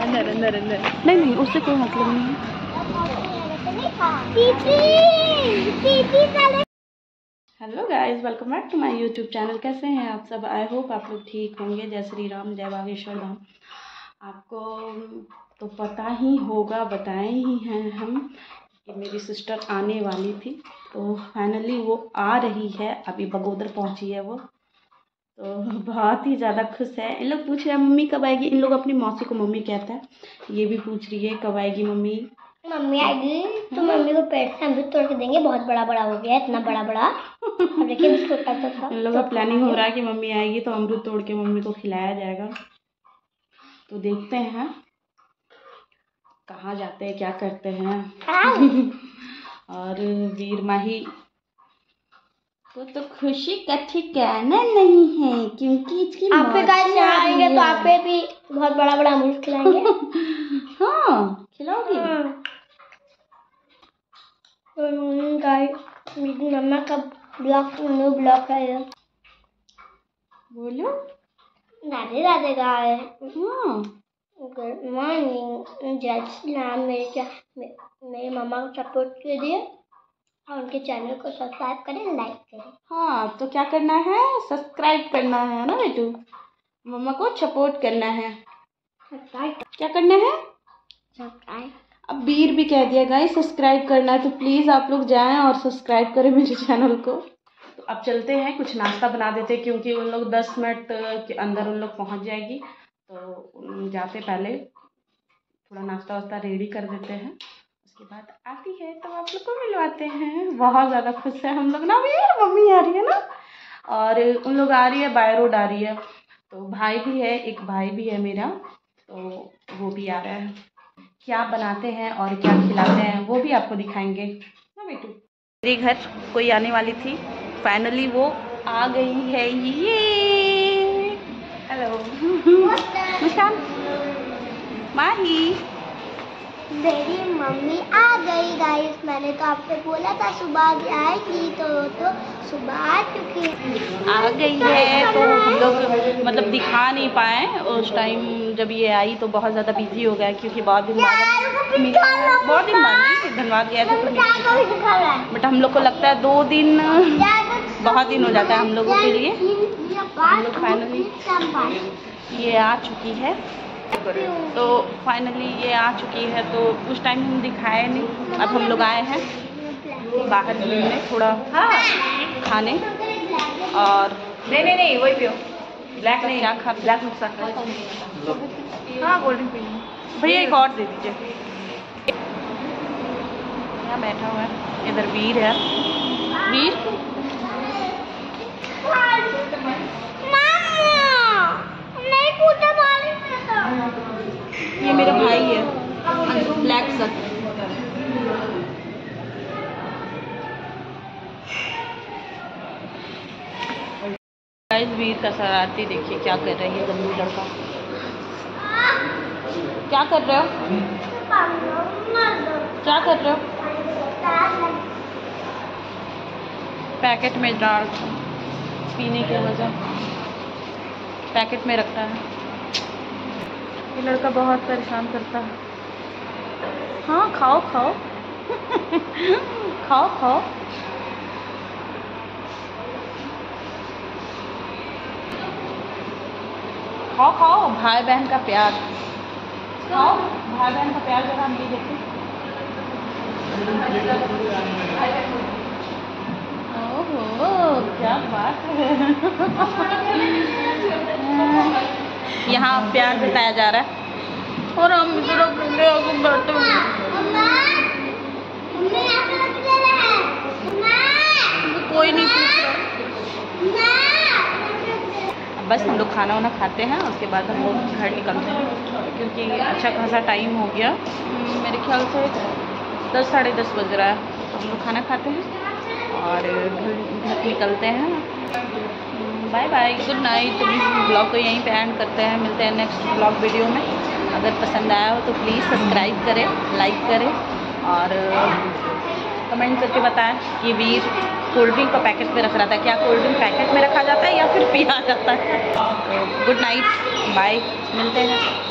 अंदर अंदर अंदर। नहीं नहीं, उससे कोई मतलब नहीं है। Hello guys, welcome back to my YouTube channel. कैसे हैं आप सब? आई होप आप लोग ठीक होंगे। जय श्री राम, जय बागेश्वर धाम। आपको तो पता ही होगा, बताए ही हैं हम कि मेरी सिस्टर आने वाली थी, तो फाइनली वो आ रही है। अभी बगोदर पहुंची है वो, तो बहुत ही ज़्यादा खुश है। इन लोग पूछ रहे हैं मम्मी कब आएगी। इन लोग अपनी मौसी को मम्मी कहता है, ये भी पूछ रही है कब आएगी मम्मी। मम्मी आएगी तो मम्मी को पेट से अमरूद तोड़ के देंगे। बहुत बड़ा बड़ा हो गया है, इतना बड़ा बड़ा। अब देखिए छोटा छोटा। इन लोग का प्लानिंग हो रहा है कि मम्मी आएगी तो अमरूद तोड़ के मम्मी को खिलाया जाएगा। तो देखते हैं कहाँ जाते हैं, क्या करते हैं। और वीर माही को तो खुशी का ठिकाना नहीं है, क्योंकि इसकी आप पे गाइस आएंगे तो आप पे भी बहुत बड़ा बड़ा अमरूद खिलाएंगे। हाँ, खिलाओगी? गाइस मेरी मम्मा का न्यू ब्लॉग है। बोलो। राधे राधे गाइस। हाँ, गुड मॉर्निंग। जय श्री राम। मेरे मम्मा को सपोर्ट कीजिए और उनके चैनल को सब्सक्राइब करें, लाइक करें। हाँ, तो क्या करना है? सब्सक्राइब करना है ना बेटू। मम्मा को सपोर्ट करना है। क्या करना है? सब्सक्राइब। अब वीर भी कह दिया गाइस सब्सक्राइब करना है, तो प्लीज़ आप लोग जाएं और सब्सक्राइब करें मेरे चैनल को। तो अब चलते हैं, कुछ नाश्ता बना देते हैं, क्योंकि उन लोग 10 मिनट के अंदर उन लोग पहुंच जाएगी। तो जाते पहले थोड़ा नाश्ता वास्ता रेडी कर देते हैं, उसके बाद आती है तो आप लोग को मिलवाते हैं। बहुत ज़्यादा खुश है हम लोग ना। वीर मम्मी आ रही है ना, और उन लोग आ रही है, बाय रोड आ रही है। तो भाई भी है, एक भाई भी है मेरा, तो वो भी आ रहा है। क्या बनाते हैं और क्या खिलाते हैं वो भी आपको दिखाएंगे ना बेटू। मेरे घर कोई आने वाली थी, फाइनली वो आ गई है। ये हेलो मुस्कान, माही। मेरी मम्मी आ गई गाइस। मैंने तो आपसे बोला था सुबह आएगी, तो सुबह आ चुकी है। आ गई है तो हम लोग मतलब दिखा नहीं पाए उस टाइम। जब ये आई तो बहुत ज़्यादा बिजी हो गया, क्योंकि बहुत दिन बाद नहीं, धनबाद गया था तो। बट हम लोग को लगता है 2 दिन बहुत दिन हो जाता है हम लोगों के लिए। हम लोग फाइनली ये आ चुकी है, तो फाइनली ये आ चुकी है। तो उस टाइम हम दिखाए नहीं। अब हम लोग आए हैं बाहर घूमने, थोड़ा खाने। और नहीं वही पियो, ब्लैक नहीं। क्या खा? ब्लैक नुकसान। हाँ, कोल्ड ड्रिंक पीनी भैया, एक और दे दीजिए। यहाँ बैठा हुआ है, इधर वीर है। वीर ये मेरा भाई है, ब्लैक शर्ट। गाइस वीर का शरारती देखिए क्या कर रही है, गंदू लड़का। क्या कर रहे हो? क्या कर रहे हो? पैकेट में डाल पीने की वजह पैकेट में रखता है। ये लड़का बहुत परेशान करता है। हाँ, खाओ खाओ खाओ खाओ। खाओ खाओ, भाई बहन का प्यार खाओ। भाई बहन का प्यार जरा हम भी देखें। ओहो, क्या बात है। यहाँ प्यार जताया जा रहा है और हम इधर बैठे हुए। कोई नहीं पूछ रहा। बस हम लोग खाना वाना खाते हैं, उसके बाद हम लोग घर निकलते हैं, क्योंकि अच्छा खासा टाइम हो गया। मेरे ख्याल से 10 साढ़े 10 बज रहा है। तो हम लोग खाना खाते हैं और घर निकलते हैं। Bye bye, good night. Blog को यहीं पे एंड करते हैं। मिलते हैं नेक्स्ट ब्लॉग वीडियो में। अगर पसंद आया हो तो प्लीज़ सब्सक्राइब करें, लाइक करें और कमेंट करके बताएं कि वीर कोल्ड ड्रिंक का पैकेट में रख रहा था। क्या कोल्ड ड्रिंक पैकेट में रखा जाता है या फिर पिया जाता है? तो गुड नाइट, बाय, मिलते हैं।